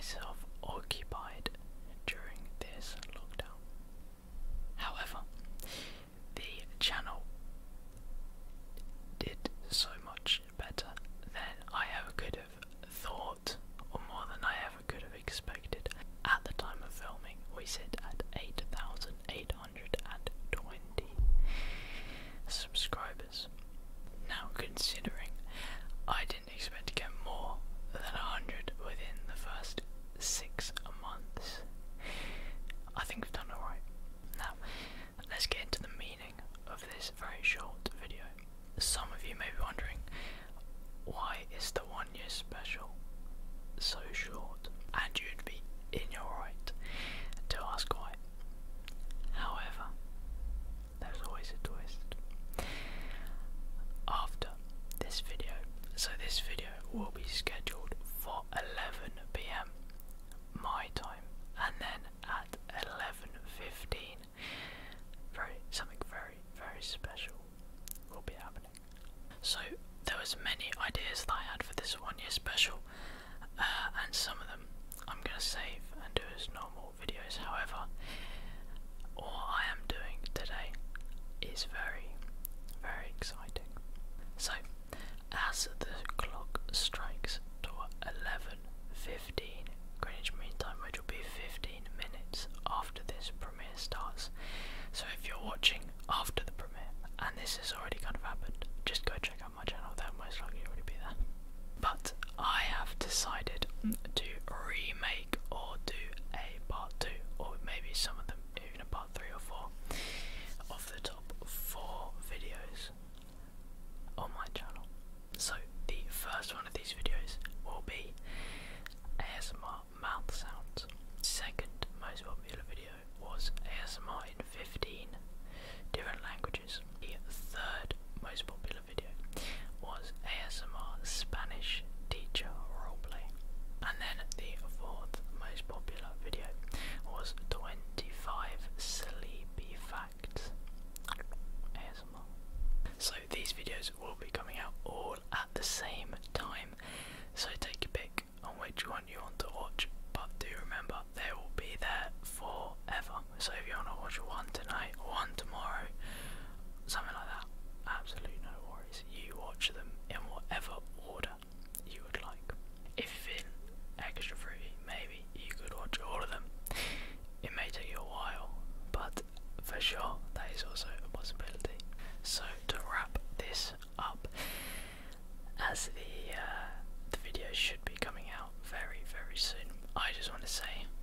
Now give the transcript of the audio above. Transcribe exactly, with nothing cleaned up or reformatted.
myself occupied during this lockdown. However, the channel did so much better than I ever could have thought, or more than I ever could have expected. At the time of filming, we sit at eight thousand eight hundred twenty subscribers. Now, considering I didn't expect to get more than one hundred within the first six months, I think we've done alright. Now, let's get into the meaning of this very short video. Some of you may be wondering, why is the one year special so short? And you'd be in your right to ask why. However, there's always a twist. After this video, so this video will be scheduled for eleven p m my time, and then at eleven fifteen, very something very very special will be happening. So there was many ideas that I had for this one year special, uh, and some of them I'm gonna save and do as normal videos. However, what I am doing today is very very exciting. So as the clock strikes to eleven fifteen Greenwich Mean Time, which will be fifteen minutes after this premiere starts. So if you're watching after the premiere and this has already kind of happened, just go check out my channel, they'll most likely already be there. But I have decided to remake or do a part two, or maybe some of them even a part three or four, of the top four videos on my channel. So the first one of these videos will be A S M R mouth sounds. Second most popular video was A S M R in fifteen different languages. The third most popular video was A S M R Spanish teacher roleplay. And then the fourth most popular video was twenty-five sleepy facts A S M R. So these videos will be coming out all at the same time, so take your pick on which one you want to watch, but do remember they will be there forever. So if you want to watch one tonight or one tomorrow, something like that, absolutely no worries. You watch them in whatever order you would like. If you feel extra fruity, maybe you could watch all of them. It may take you a while, but for sure that is also a possibility. So to wrap this up, as the uh, the video should be coming out very very soon, I just want to say